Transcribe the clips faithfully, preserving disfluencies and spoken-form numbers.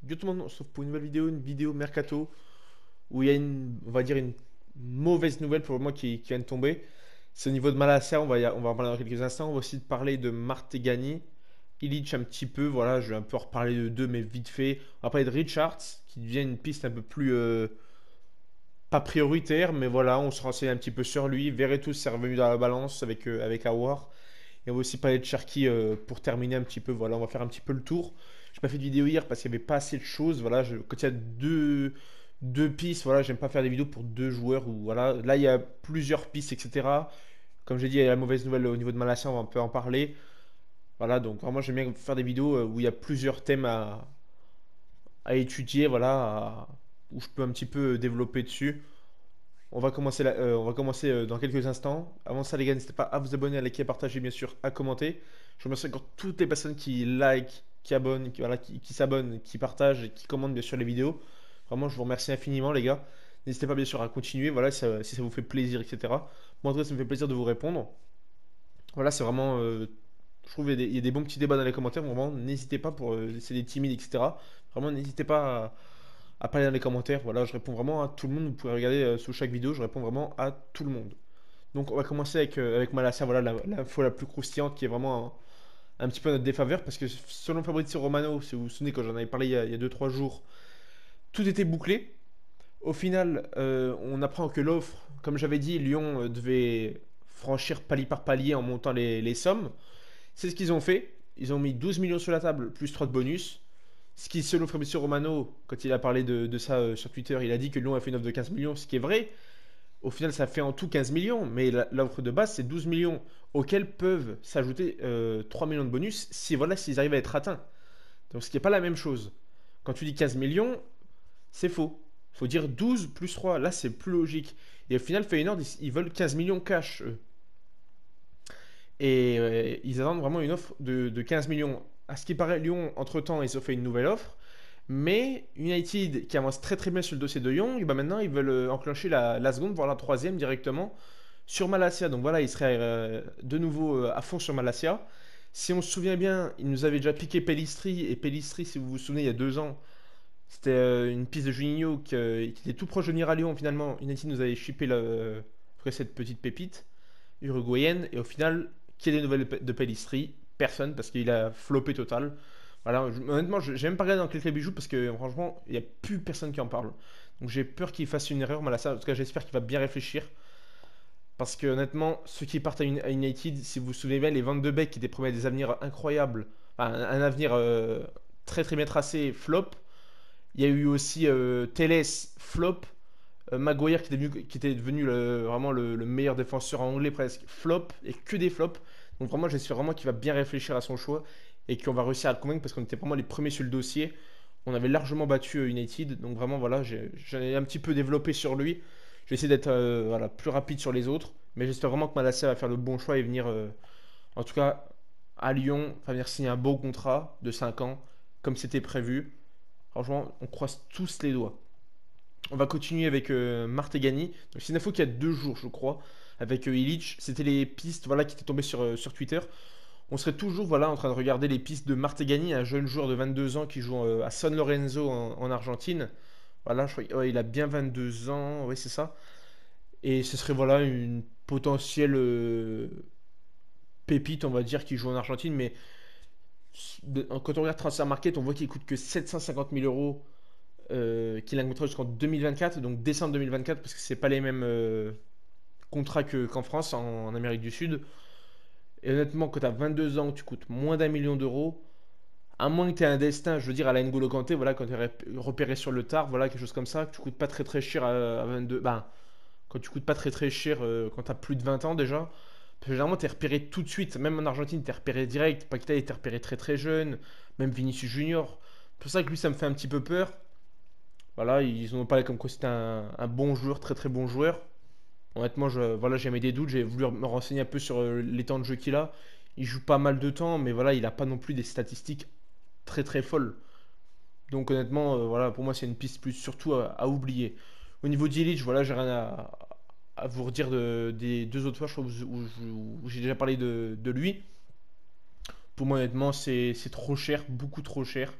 Yo tout le monde, on se retrouve pour une nouvelle vidéo, une vidéo mercato, où il y a une, on va dire une mauvaise nouvelle pour moi qui, qui vient de tomber. C'est au niveau de Malacia, on va, y a- on va en parler dans quelques instants. On va aussi parler de Martegani, Illich un petit peu, voilà, je vais un peu reparler de deux, mais vite fait. On va parler de Richards, qui devient une piste un peu plus, euh, pas prioritaire, mais voilà, on se renseigne un petit peu sur lui. Veretout s'est revenu dans la balance avec, euh, avec Aouar. Et on va aussi parler de Cherki euh, pour terminer un petit peu. Voilà, on va faire un petit peu le tour. J'ai pas fait de vidéo hier parce qu'il n'y avait pas assez de choses. Voilà, je- quand il y a deux, deux pistes, voilà, j'aime pas faire des vidéos pour deux joueurs. Ou voilà, là il y a plusieurs pistes, et cetera. Comme j'ai dit, il y a la mauvaise nouvelle au niveau de Malasia, on va un peu en parler. Voilà, donc vraiment j'aime bien faire des vidéos euh, où il y a plusieurs thèmes à, à étudier, voilà, à- où je peux un petit peu développer dessus. On va commencer, là- euh, on va commencer euh, dans quelques instants. Avant ça, les gars, n'hésitez pas à vous abonner, à liker, à partager, bien sûr, à commenter. Je remercie encore toutes les personnes qui like, qui abonnent, qui, voilà, qui, qui s'abonnent, qui partagent et qui commentent bien sûr les vidéos. Vraiment, je vous remercie infiniment, les gars. N'hésitez pas bien sûr à continuer, voilà, si ça, si ça vous fait plaisir, et cetera. Moi, en tout cas, ça me fait plaisir de vous répondre. Voilà, c'est vraiment, euh, je trouve qu'il y, a des il y a des bons petits débats dans les commentaires. Vraiment, n'hésitez pas pour, euh, c'est des timides, et cetera. Vraiment, n'hésitez pas à parler dans les commentaires. Voilà, je réponds vraiment à tout le monde. Vous pouvez regarder euh, sous chaque vidéo, je réponds vraiment à tout le monde. Donc on va commencer avec, euh, avec Malacia, voilà la- l'info la, plus croustillante qui est vraiment un, un petit peu notre défaveur parce que selon Fabrizio Romano, si vous vous souvenez quand j'en avais parlé il y a, il y a deux trois jours, tout était bouclé. Au final, euh, on apprend que l'offre, comme j'avais dit, Lyon euh, devait franchir palier par palier en montant les, les sommes. C'est ce qu'ils ont fait. Ils ont mis douze millions sur la table, plus trois de bonus. Ce qui, selon Fabrizio Romano, quand il a parlé de, de ça euh, sur Twitter, il a dit que Lyon a fait une offre de quinze millions, ce qui est vrai. Au final, ça fait en tout quinze millions, mais la- l'offre de base, c'est douze millions, auxquels peuvent s'ajouter euh, trois millions de bonus si voilà, s'ils arrivent à être atteints. Donc, ce qui n'est pas la même chose. Quand tu dis quinze millions, c'est faux. Il faut dire douze plus trois. Là, c'est plus logique. Et au final, Feyenoord, ils, ils veulent quinze millions cash, eux. Et euh, ils attendent vraiment une offre de, de quinze millions. À ce qui paraît, Lyon, entre-temps, ils ont fait une nouvelle offre. Mais United, qui avance très très bien sur le dossier de Young, bah maintenant ils veulent euh, enclencher la, la seconde, voire la troisième directement sur Malacia. Donc voilà, ils seraient euh, de nouveau euh, à fond sur Malacia. Si on se souvient bien, ils nous avaient déjà piqué Pellistri. Et Pellistri, si vous vous souvenez, il y a deux ans, c'était euh, une piste de Juninho qui, euh, qui était tout proche de venir à Lyon. Finalement, United nous avait chippé le, euh, après cette petite pépite uruguayenne. Et au final, qui est des nouvelles de Pellistri? Personne, parce qu'il a floppé total. Voilà, je- honnêtement, je- j'ai même pas regardé dans quelques bijoux parce que franchement, il n'y a plus personne qui en parle. Donc j'ai peur qu'il fasse une erreur, Malassa. En tout cas, j'espère qu'il va bien réfléchir. Parce que honnêtement, ceux qui partent à, Uni- à United, si vous vous souvenez bien, les vingt-deux becs qui étaient promis à des avenirs incroyables, enfin, un, un avenir euh, très très bien tracé, flop. Il y a eu aussi euh, Teles, flop. Euh, Maguire qui était, devenu, qui était devenu le- vraiment le, le meilleur défenseur anglais presque, flop, et que des flops. Donc vraiment, j'espère vraiment qu'il va bien réfléchir à son choix et qu'on va réussir à le convaincre parce qu'on était vraiment les premiers sur le dossier. On avait largement battu euh, United, donc vraiment voilà, j'ai j'en ai un petit peu développé sur lui. Je vais essayer d'être euh, voilà, plus rapide sur les autres, mais j'espère vraiment que Malacia va faire le bon choix et venir, euh, en tout cas, à Lyon, va venir signer un beau contrat de cinq ans, comme c'était prévu. Franchement, on croise tous les doigts. On va continuer avec euh, Martegani. Donc, c'est une info qui a deux jours, je crois, avec euh, Illich. C'était les pistes voilà, qui étaient tombées sur, euh, sur Twitter. On serait toujours voilà, en train de regarder les pistes de Martegani, un jeune joueur de vingt-deux ans qui joue euh, à San Lorenzo en, en Argentine. Voilà, je crois ouais, il a bien vingt-deux ans, oui, c'est ça. Et ce serait voilà une potentielle euh, pépite, on va dire, qui joue en Argentine. Mais de- quand on regarde Transfer Market, on voit qu'il coûte que sept cent cinquante mille euros euh, qu'il a un contrat jusqu'en deux mille vingt-quatre, donc décembre deux mille vingt-quatre, parce que c'est pas les mêmes euh, contrats que- qu'en France, en, en Amérique du Sud. Et honnêtement, quand tu as vingt-deux ans, que tu coûtes moins d'un million d'euros, à moins que tu aies un destin, je veux dire, à la N'Golo Kanté, voilà, quand tu es repéré sur le tard, voilà, quelque chose comme ça, que tu coûtes pas très très cher à, à vingt-deux, ben, quand tu coûtes pas très très cher euh, quand tu as plus de vingt ans déjà, parce que généralement tu es repéré tout de suite, même en Argentine, tu es repéré direct, Paqueta était repéré très très jeune, même Vinicius Junior. C'est pour ça que lui, ça me fait un petit peu peur. Voilà, ils ont parlé comme quoi c'était un, un bon joueur, très très bon joueur. Honnêtement, je, voilà, j'ai mis des doutes, j'ai voulu me renseigner un peu sur euh, les temps de jeu qu'il a. Il joue pas mal de temps, mais voilà, il a pas non plus des statistiques très très folles. Donc honnêtement, euh, voilà, pour moi c'est une piste plus surtout à, à oublier. Au niveau d'Illich, voilà, j'ai rien à, à vous redire de- des deux autres fois, je crois, où, où- où j'ai déjà parlé de, de lui. Pour moi honnêtement, c'est c'est trop cher, beaucoup trop cher.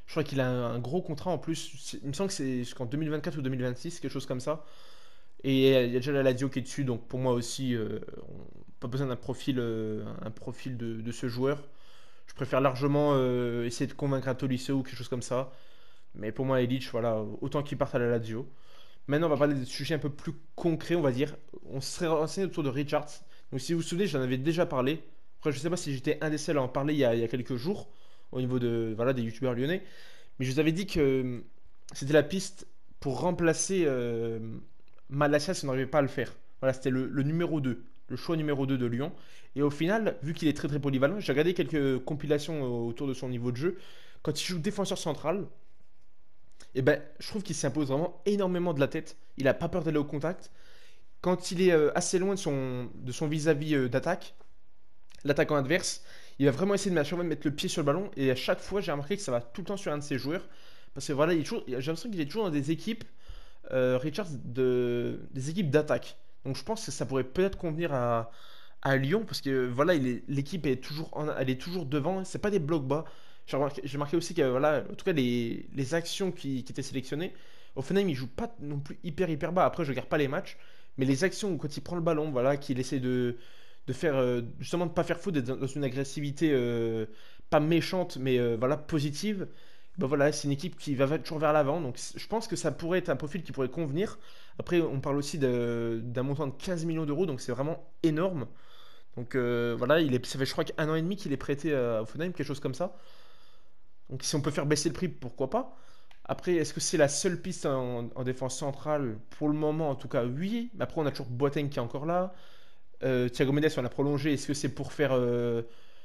Je crois qu'il a un, un gros contrat en plus. C'est- Il me semble que c'est jusqu'en deux mille vingt-quatre ou deux mille vingt-six, quelque chose comme ça. Et il y a déjà la Lazio qui est dessus, donc pour moi aussi, euh, on- pas besoin d'un profil, euh, un profil de, de ce joueur. Je préfère largement euh, essayer de convaincre un Tolisso ou quelque chose comme ça. Mais pour moi, Illich, voilà, autant qu'il parte à la Lazio. Maintenant, on va parler des sujets un peu plus concrets, on va dire. On se serait renseigné autour de Richards. Donc, si vous vous souvenez, j'en avais déjà parlé. Après, je sais pas si j'étais un des seuls à en parler il y a, il y a quelques jours, au niveau de, voilà, des youtubeurs lyonnais. Mais je vous avais dit que euh, c'était la piste pour remplacer euh, Malacia si on n'arrivait pas à le faire. Voilà, c'était le, le numéro deux, le choix numéro deux de Lyon. Et au final, vu qu'il est très très polyvalent, j'ai regardé quelques compilations euh, autour de son niveau de jeu. Quand il joue défenseur central, et ben, je trouve qu'il s'impose vraiment énormément de la tête. Il a pas peur d'aller au contact. Quand il est euh, assez loin de son, de son vis-à-vis euh, d'attaque, l'attaquant adverse, il va vraiment essayer de m'assurer de mettre le pied sur le ballon. Et à chaque fois, j'ai remarqué que ça va tout le temps sur un de ses joueurs. Parce que voilà, il est toujours- j'ai l'impression qu'il est toujours dans des équipes, euh, Richards, de, des équipes d'attaque. Donc je pense que ça pourrait peut-être convenir à, à Lyon. Parce que voilà, il est- l'équipe est toujours, en- elle est toujours devant. C'est pas des blocs bas. J'ai remarqué, j'ai remarqué aussi que voilà, en tout cas, les, les actions qui, qui étaient sélectionnées, Offenheim, il joue pas non plus hyper hyper bas. Après, je regarde pas les matchs. Mais les actions où quand il prend le ballon, voilà, qu'il essaie de de faire euh, justement de pas faire faute, d'être dans une agressivité euh, pas méchante mais euh, voilà positive. Ben voilà, c'est une équipe qui va toujours vers l'avant, donc je pense que ça pourrait être un profil qui pourrait convenir. Après, on parle aussi de- d'un montant de quinze millions d'euros, donc c'est vraiment énorme. Donc euh, voilà, il est, ça fait je crois qu'un an et demi qu'il est prêté à Offenheim, quelque chose comme ça. Donc si on peut faire baisser le prix, pourquoi pas. Après, est-ce que c'est la seule piste en, en défense centrale? Pour le moment, en tout cas, oui. Mais après, on a toujours Boateng qui est encore là. Euh, Thiago Mendes, on l'a prolongé. Est-ce que c'est pour faire euh,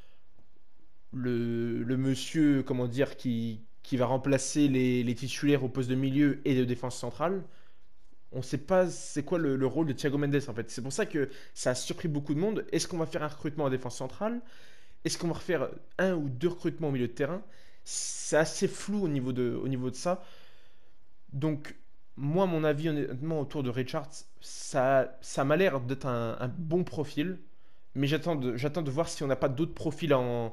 le, le monsieur, comment dire, qui, qui va remplacer les, les titulaires au poste de milieu et de défense centrale? On ne sait pas c'est quoi le, le rôle de Thiago Mendes en fait. C'est pour ça que ça a surpris beaucoup de monde. Est-ce qu'on va faire un recrutement en défense centrale? Est-ce qu'on va refaire un ou deux recrutements au milieu de terrain? C'est assez flou au niveau de, au niveau de ça. Donc, moi, mon avis honnêtement autour de Richards, ça, ça m'a l'air d'être un, un bon profil. Mais j'attends de, j'attends de voir si on n'a pas d'autres profils en,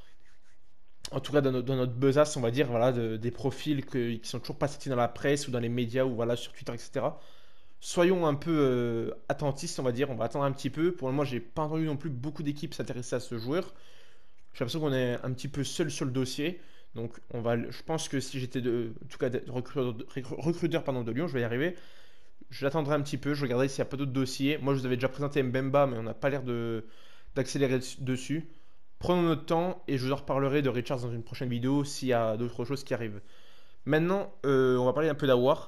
en tout cas dans notre, dans notre besace, on va dire, voilà, de- des profils que- qui sont toujours pas sortis dans la presse ou dans les médias ou voilà, sur Twitter, et cetera. Soyons un peu euh, attentistes, on va dire, on va attendre un petit peu. Pour le moment, j'ai pas entendu non plus beaucoup d'équipes s'intéresser à ce joueur. J'ai l'impression qu'on est un petit peu seul sur le dossier. Donc, on va, je pense que si j'étais de, en tout cas de- recruteur, recruteur, pardon, de Lyon, je vais y arriver. Je l'attendrai un petit peu, je regarderai s'il n'y a pas d'autres dossiers. Moi, je vous avais déjà présenté Mbemba, mais on n'a pas l'air de d'accélérer dessus. Prenons notre temps et je vous en reparlerai de Richards dans une prochaine vidéo s'il y a d'autres choses qui arrivent. Maintenant, euh, on va parler un peu d'Awar.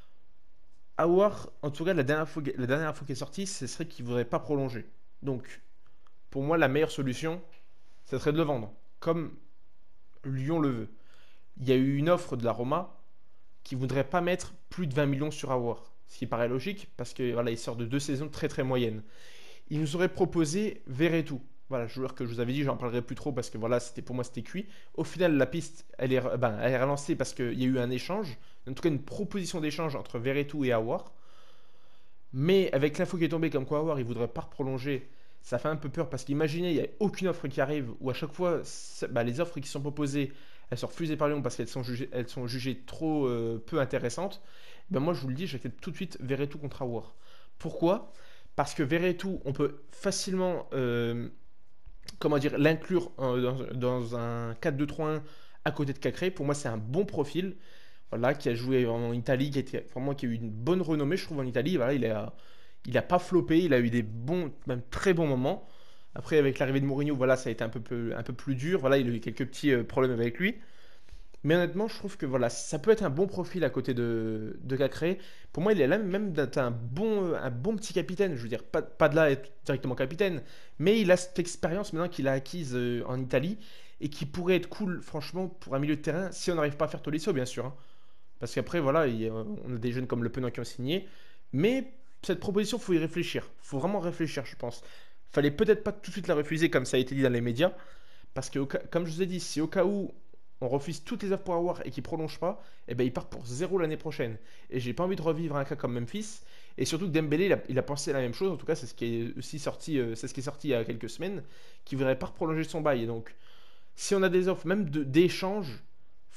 Awar, en tout cas, la dernière fois, la dernière info qui est sortie, ce serait qu'il ne voudrait pas prolonger. Donc, pour moi, la meilleure solution, ce serait de le vendre, comme Lyon le veut. Il y a eu une offre de la Roma qui ne voudrait pas mettre plus de vingt millions sur Awar. Ce qui paraît logique, parce que voilà, il sort de deux saisons très très moyennes. Il nous aurait proposé Verretou. Voilà, joueur que je vous avais dit, j'en parlerai plus trop parce que voilà, c'était pour moi c'était cuit. Au final, la piste, elle est, ben, elle est relancée parce qu'il y a eu un échange, en tout cas une proposition d'échange entre Verretou et Awar. Mais avec l'info qui est tombée comme quoi Awar, il voudrait pas prolonger, ça fait un peu peur parce qu'imaginez, il n'y a aucune offre qui arrive ou à chaque fois, bah, les offres qui sont proposées, elles sont refusées par Lyon parce qu'elles sont jugées, elles sont jugées trop euh, peu intéressantes. Ben moi, je vous le dis, j'accepte tout de suite Verretou contre Awar. Pourquoi? Parce que Verretou, on peut facilement euh, comment dire, l'inclure dans, dans un quatre deux trois un à côté de Cacré. Pour moi, c'est un bon profil. Voilà, qui a joué en Italie, qui, était, vraiment, qui a eu une bonne renommée, je trouve, en Italie. Voilà, il a, il a pas floppé, il a eu des bons, même très bons moments. Après, avec l'arrivée de Mourinho, voilà, ça a été un peu, peu- un peu plus dur. Voilà, il a eu quelques petits euh, problèmes avec lui. Mais honnêtement, je trouve que voilà, ça peut être un bon profil à côté de, de Cacré. Pour moi, il est là même d'être un bon, un bon petit capitaine. Je veux dire, pas, pas de là à être directement capitaine, mais il a cette expérience maintenant qu'il a acquise euh, en Italie et qui pourrait être cool, franchement, pour un milieu de terrain, si on n'arrive pas à faire Tolisso, bien sûr, hein. Parce qu'après, voilà, il y a- on a des jeunes comme Le Penant qui ont signé. Mais cette proposition, il faut y réfléchir. Il faut vraiment réfléchir, je pense. Fallait peut-être pas tout de suite la refuser comme ça a été dit dans les médias. Parce que, au cas- comme je vous ai dit, si au cas où on refuse toutes les offres pour avoir et qu'il ne prolonge pas, eh ben, il part pour zéro l'année prochaine. Et j'ai pas envie de revivre un cas comme Memphis. Et surtout que Dembélé, il a, il a pensé à la même chose. En tout cas, c'est ce qui est aussi sorti, euh, c'est ce qui est sorti il y a quelques semaines, qui ne voudrait pas prolonger son bail. Et donc, si on a des offres, même de- d'échange,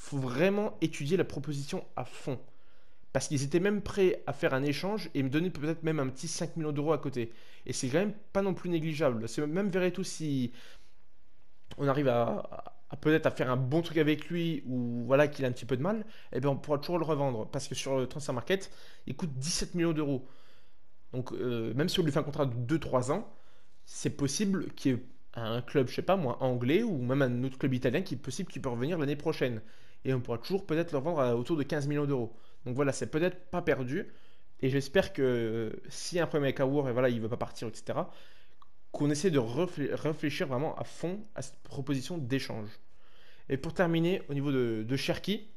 faut vraiment étudier la proposition à fond. Parce qu'ils étaient même prêts à faire un échange et me donner peut-être même un petit cinq millions d'euros à côté. Et c'est quand même pas non plus négligeable. C'est même Verretou, si on arrive à, à peut-être à faire un bon truc avec lui ou voilà qu'il a un petit peu de mal, eh bien on pourra toujours le revendre. Parce que sur le transfer market, il coûte dix-sept millions d'euros. Donc euh, même si on lui fait un contrat de deux trois ans, c'est possible qu'il y ait un club, je sais pas moi, anglais ou même un autre club italien qui est possible qu'il peut revenir l'année prochaine. Et on pourra toujours peut-être le revendre à autour de quinze millions d'euros. Donc voilà, c'est peut-être pas perdu. Et j'espère que euh, s'il y a un problème avec Aouar et voilà, il veut pas partir, et cetera, qu'on essaie de réfl- réfléchir vraiment à fond à cette proposition d'échange. Et pour terminer, au niveau de, de Cherki,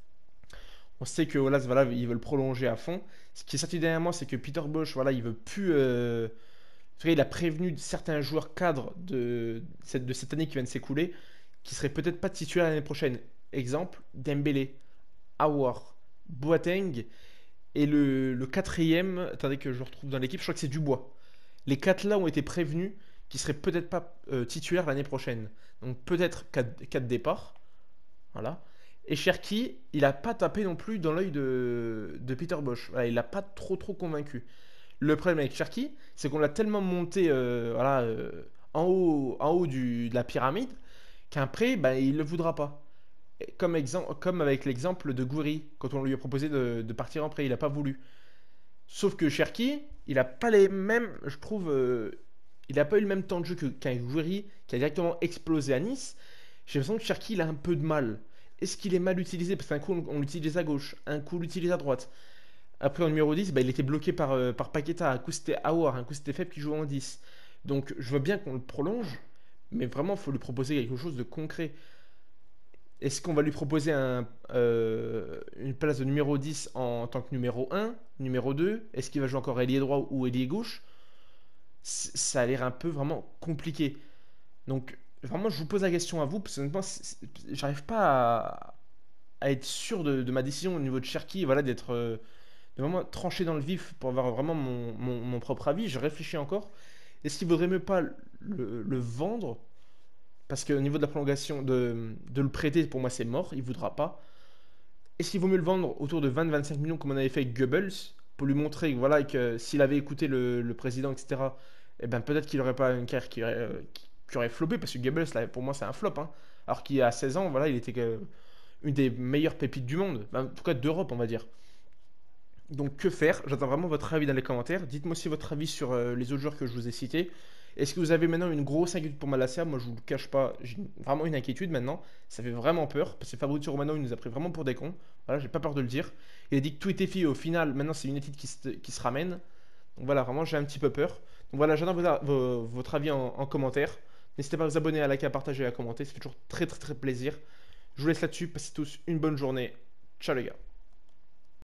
on sait que Olas, voilà, ils veulent prolonger à fond. Ce qui est sorti dernièrement, c'est que Peter Bosch, voilà, il veut plus. Euh, en tout cas, il a prévenu certains joueurs cadres de cette, de cette année qui vient de s'écouler qui seraient peut-être pas titulaires l'année prochaine. Exemple, Dembélé, Aouar, Boateng et le, le quatrième, attendez que je le retrouve dans l'équipe, je crois que c'est Dubois. Les quatre là ont été prévenus qui seraient peut-être pas euh, titulaires l'année prochaine. Donc peut-être quatre départs. Voilà. Et Cherki, il n'a pas tapé non plus dans l'œil de, de Peter Bosch. Voilà, il n'a pas trop trop convaincu. Le problème avec Cherki, c'est qu'on l'a tellement monté euh, voilà, euh, en haut, en haut du, de la pyramide qu'après, bah, il ne le voudra pas. Et Comme, exemple, comme avec l'exemple de Gouiri, quand on lui a proposé de, de partir en prêt, il n'a pas voulu. Sauf que Cherki, il n'a pas les mêmes, je trouve, euh, il n'a pas eu le même temps de jeu que- qu'un Gouiri qui a directement explosé à Nice. J'ai l'impression que Cherki, il a un peu de mal. Est-ce qu'il est mal utilisé? Parce qu'un coup, on, on l'utilise à gauche, un coup, on l'utilise à droite. Après, en numéro dix, bah, il était bloqué par, euh, par Paqueta. Un coup, c'était Aouar, un coup, c'était Feb qui jouait en dix. Donc, je veux bien qu'on le prolonge, mais vraiment, il faut lui proposer quelque chose de concret. Est-ce qu'on va lui proposer un, euh, une place de numéro dix en tant que numéro un, numéro deux? Est-ce qu'il va jouer encore ailier droit ou ailier gauche? C- Ça a l'air un peu vraiment compliqué. Donc, vraiment, je vous pose la question à vous, parce que honnêtement, c'est- c'est- j'arrive pas à, à être sûr de, de ma décision au niveau de Cherki, voilà, d'être euh, de vraiment trancher dans le vif pour avoir vraiment mon, mon- mon propre avis. Je réfléchis encore. Est-ce qu'il vaudrait mieux pas le, le vendre? Parce qu'au niveau de la prolongation, de, de le prêter, pour moi, c'est mort. Il voudra pas. Est-ce qu'il vaut mieux le vendre autour de vingt à vingt-cinq millions comme on avait fait avec Goebbels pour lui montrer que, voilà, que s'il avait écouté le, le président, et cetera, eh ben, peut-être qu'il n'aurait pas une carrière qui aurait, euh, qui- qui aurait flopé parce que Goebbels, là, pour moi, c'est un flop, hein. Alors qu'il a seize ans, voilà, il était que une des meilleures pépites du monde. Ben, en tout cas, d'Europe, on va dire. Donc que faire? J'attends vraiment votre avis dans les commentaires. Dites-moi aussi votre avis sur euh, les autres joueurs que je vous ai cités. Est-ce que vous avez maintenant une grosse inquiétude pour Malacia? Moi, je vous le cache pas, j'ai vraiment une inquiétude maintenant. Ça fait vraiment peur parce que Fabrizio Romano, il nous a pris vraiment pour des cons. Voilà, j'ai pas peur de le dire. Il a dit que tout était fait. Au final, maintenant, c'est une étude qui se, qui se ramène. Donc voilà, vraiment, j'ai un petit peu peur. Donc voilà, j'attends vos- vos- votre avis en, en commentaire. N'hésitez pas à vous abonner, à liker, à partager et à commenter. Ça fait toujours très très très plaisir. Je vous laisse là-dessus. Passez tous une bonne journée. Ciao les gars.